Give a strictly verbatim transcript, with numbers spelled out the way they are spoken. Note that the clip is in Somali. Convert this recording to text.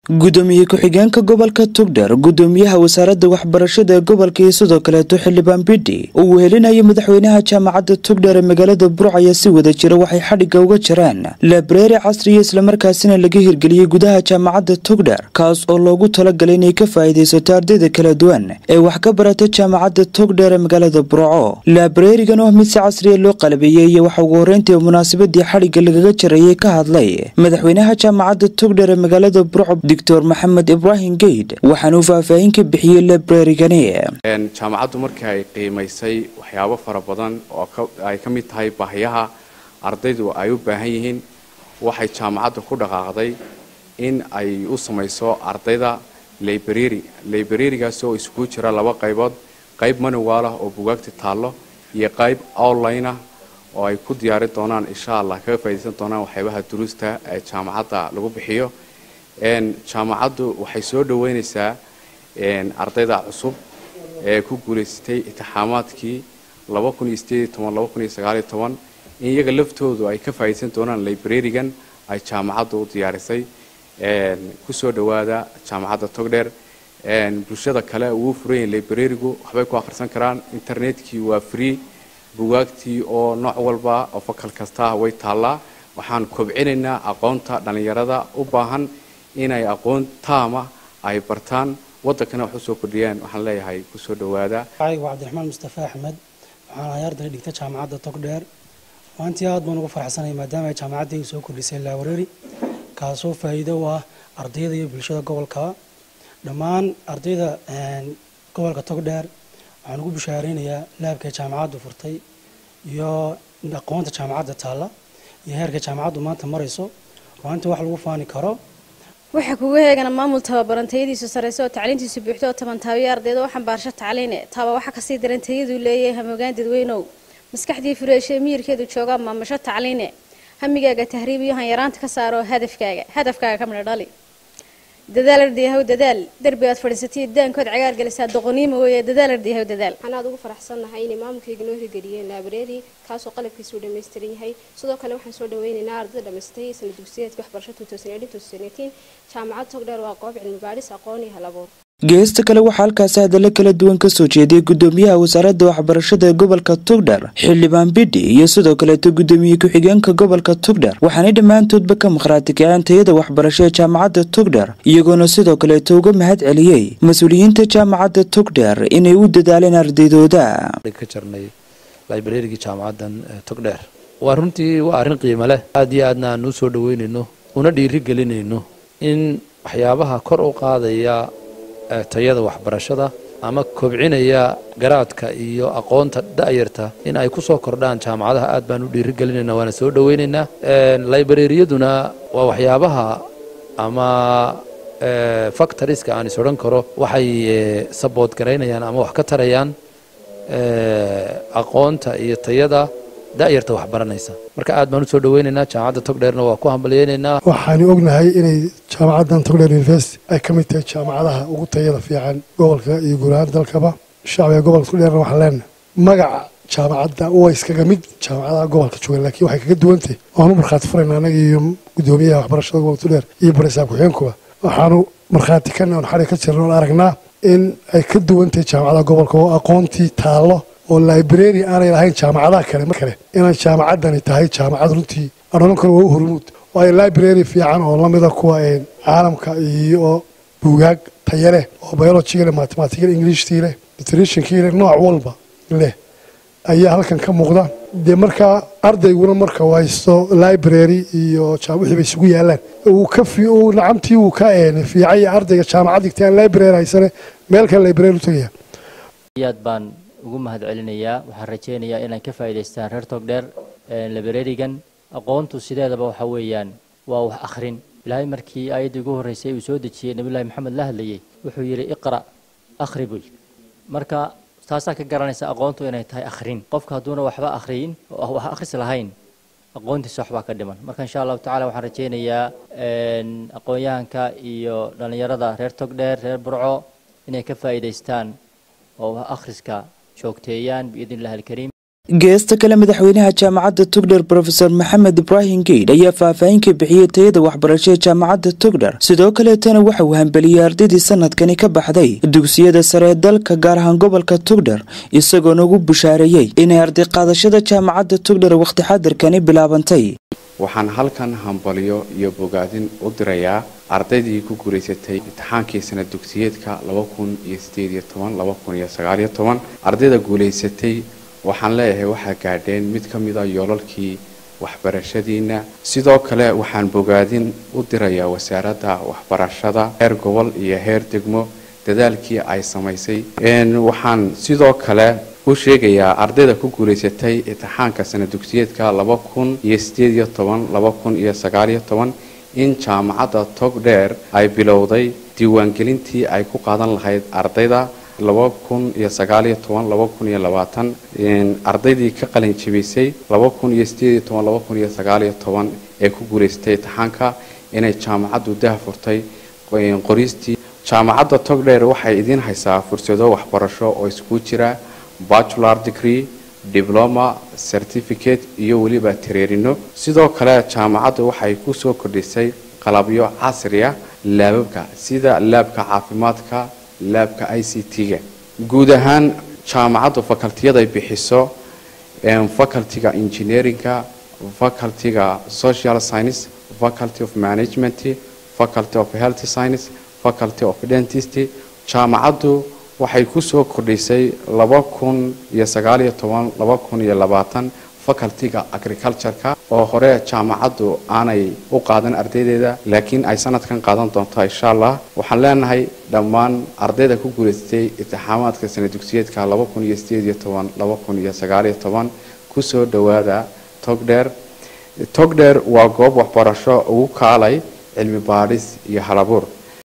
gudoomiye ku-xigeenka gobolka Togdheer gudoomiyaha wasaaradda waxbarashada ee gobolka iyo sidoo kale xildhibaan Bidhi oo wehelinayo madaxweynaha jaamacadda Togdheer ee magaalada Burco ayaa si wada jira waxay xadhiga uga jiraan library casri ah isla markaasina laga hirgeliyay gudaha jaamacadda Togdheer kaas oo loogu talagalay inay ka faa'iideysato ardayda kala duwan ee wax ka barata jaamacadda Togdheer ee magaalada Burco. library-gan oo mid si casri ah loo qalabeeyay iyo waxa ugu horeyntii munaasabadii xadhiga lagaga jiray ka hadlay madaxweynaha jaamacadda Togdheer ee magaalada Burco Doctor Mohamed Ibrahim Gaid waxaanu faahfaahin ka bixiyay library-gani een jaamacaddu markii ay qiimaysay waxyaabo fara badan oo ay ka mid tahay baahiyaha ardaydu ay u baahan yihiin waxay jaamacaddu ku dhaqaaqday in ay u samayso ardayda library library-gaas oo isku jira laba qaybood qayb manual ah oo buugaagta taalo iyo qayb online ah oo ay ku diyaarin doonaan insha Allah ka faa'iideysan doonaan waxyaabaha duruusta ee jaamacadda lagu bixiyo een jaamacaddu waxay soo dhaweynaysaa een ardayda cusub ee ku guuleystay imtixaamaadkii laba kun iyo siddeed iyo toban laba kun iyo sagaal iyo toban in iyaga laftoodu ay ka faa'iideysan doonaan library-gan ay jaamacaddu u diyaarisay een ku soo dhawaada jaamacadda Togdheer een bulshada kale uu furay library-gu waxbay ku akhrisan karaan internetkii waa free buugaagtii oo nooc walba oo fakal kasta way taalaa waxaan kobcinaynaa aqoonta dhalinyarada u baahan inay aqoon taama ay bartaan wadankana wax u soo kordhiyaan waxaan leeyahay ku soo dhawaada aygu Cabdiraxmaan Mustafa Axmed waxaan ahay arday dhigta jaamacadda Togdheer waantii aad baan ugu faraxsanahay maadaama ay jaamacaddu soo kordhisay library kaasoo faa'iido u ah ardayda iyo bulshada gobolka dhammaan ardayda gobolka Togdheer waxaan ugu bishaareynayaa laabka jaamacaddu furtay iyo aqoonta jaamacadda taala iyo heerka jaamacaddu maanta marayso waanta wax lagu faani karo waxa kugu heegana maamul tababarantayadiisu sareyso oo tacliintiisu buuxdo toban taawiyo ardayda waxaan baarsho tacliin taaba waxa ka sii darantayadu leeyahay hamogaan dadweynow maskaxdii fureeshay miirkeedu jooga maamusho tacliin hamigaaga tahriib iyo han yaraanta ka saaro hadafkaaga hadafkaaga ka mid dhali dadaal ardiyaha dadaal darbi aad fadhiisatay daankood cagaar galisaa doqoniimo weeye dadaal ardiyaha dadaal waxaan ugu faraxsanahay in maamulkayga noo hirgeliyay library kaas oo qalabkiisu dhameystiran yahay sidoo kale waxaan soo dhaweynaynaa ardayda dhameystay sanad dugsiyeedka waxbarashada two thousand eighteen two thousand nineteen jaamacadda Togdheer waa goob cilmi baaris aqoon iyo hal abuur geesta kale waxaa halkaas hadallo kala duwan ka soo jeeday gudoomiyaha wasaaradda waxbarashada ee gobolka Togdheer xildhibaan Bidhi iyo sidoo kale gudoomiye ku-xigeenka gobolka Togdheer waxaanay dhammaantoodba ka maqraati kaceen tayada waxbarasho ee jaamacadda Togdheer iyagoona sidoo kale uga mahad celiyay mas'uuliyiinta jaamacadda Togdheer inay u dadaaleen ardaydooda ka jarnay library-ga jaamacaddan Togdheer waa runtii waa arrin qiimo leh aad iyo aadna aanu soo dhaweynayno una dhiirigelinayno in waxyaabaha kor u qaadaya tayada waxbarashada ama kobcinaya garaadka iyo aqoonta da'yarta in ay ku soo kordhaan jaamacadaha aad baan u dhiirigelinaynaa waana soo dhaweynaynaa library-yaduna waa waxyaabaha ama factories-ka aan is odhan karo waxay support garaynayaan ama wax ka tarayaan aqoonta iyo tayada da'yarta wax baranaysa marka aad baan u soo dhaweynaynaa jaamacadda Togdheerna waa ku hambalyeynaa waxaan ognahay inay jaamacaddan Togdheer University ay ka mid tahay jaamacadaha ugu tayada fiican gobolka iyo guud ahaan dalkaba shacbiga gobolka Togdheerna waxaan leenahay magaca jaamacadda waa iskaga mid jaamacadaha gobolka jooga laakiin waxay kaga duwan tahay waanu markhaati furaynaa anaga iyo gudoomiyaha waxbarashada gobolka Togdheer iyo barisaab ku-xigeenkuba waxaanu markhaati ka nahay xarig ka jirnaa aragnaa in ay ka duwan tahay jaamacadaha gobolka oo aqoontii taalo oo library aanay lahayn jaamacadaha kale mar kale inay jaamacaddani tahay jaamacad runtii adhoon kale waa hormuud waayo library fiican oo lamid ah kuwa caalamka iyo buugaag tayo leh oo biology leh mathematics english leh nutrition leh nooc walba leh ayaa halkan ka muuqda de marka ardayguna marka waysto library iyo wixii bay isugu yaalaan uu ka fiico nacamtii uu ka fiicay ardayga jaamacad dhigtay library haysane meel kale library u tagaya yaad baan ugu mahad celinayaa waxaan rajeynayaa inaan ka faa'iideystaan reer Togdheer library-gan aqoontu sideedaba waxa weeyaan waa wax akhrin ilaahay markii aayadii ugu horeysay uu soo dejiyay nabi maxamed la hadlayay wuxuu yiri iqra akhri bul marka taasaa ka garanaysa aqoontu inay tahay akhrin qofka haduuna waxba akhriyin oo wax akhris lahayn aqoontiisa waxba ka dhiman marka insha Allah taala waxaan rajeynayaa aqoonyahanka iyo dhalinyarada reer Togdheer reer Burco inay ka faa'iideystaan oo akhriska joogteeyaan biidin Allah alkariim geesta kale madaxweynaha jaamacadda togdher profesor maxamed ibraahim geyd ayaa faahfaahin ka bixiyey tayada waxbarasho ee jaamacadda togdher sidoo kaleetana waxa uu hambeliyey ardaydii sanadkani ka baxday dugsiyada sare ee dalka gaar ahaan gobolka togdher isagoona ugu bushaareeyey inay arday qaadashada jaamacadda togdher waqti xadirkani bilaabantay. waxaan halkan hambaliyo iyo bogaadin u dirayaa ardaydii ku guuleysatay imtixaankii sanad dugsiyeedka laba kun iyo sideed iyo toban laba kun iyo sagaal iyo toban ardayda guuleysatay waxaan leeyahay waxaa gaadheen mid ka mid ah yoolalkii waxbarashadiina. sidoo kale waxaan bogaadin u dirayaa wasaaradda waxbarashada heer gobol iyo heer degmo dadaalkii ay samaysay. waxaan sidoo kale u sheegayaa ardayda ku guuleysatay imtixaanka sanad dugsiyeedka laba kun iyo sideed iyo toban laba kun iyo sagaal iyo toban in jaamacadda togdheer ay bilowday diiwaangelintii ay ku qaadan lahayd ardayda laba kun iyo sagaal iyo toban laba kun iyo labaatan ardaydii ka qalin jebisay laba kun iyo sideed iyo toban laba kun iyo sagaal iyo toban ee ku guuleysatay imtixaanka inay jaamacaddu daahfurtay qoristii. jaamacadda togdheer waxay idiin haysaa fursado waxbarasho oo isku jira bachelor degree diploma certificate iyo weliba tareerino. sidoo kale jaamacaddu waxay ku soo kordhisay qalabyo casri ah laababka sida laabka caafimaadka laabka I C T-ga. guud ahaan jaamacaddu faculty-yada ay bixiso faculty-ga engineering-ka faculty-ga social science faculty of management faculty of health science faculty of dentistry. jaamacaddu waxay ku soo kordhisay laba kun iyo sagaal iyo toban laba kun iyo labaatan faculty-ga agriculture-ka oo hore jaamacaddu aanay u qaadan ardaydeeda laakiin ay sanadkan qaadan doonto insha Allah. waxaan leenahay dhammaan ardayda ku guuleystay imtixaamaadka sanad dugsiyeedka laba kun iyo sideed iyo toban laba kun iyo sagaal iyo toban ku soo dhawaada togdheer. togdheer waa goob waxbarasho ugu kaalay cilmi baadhis iyo halabuur.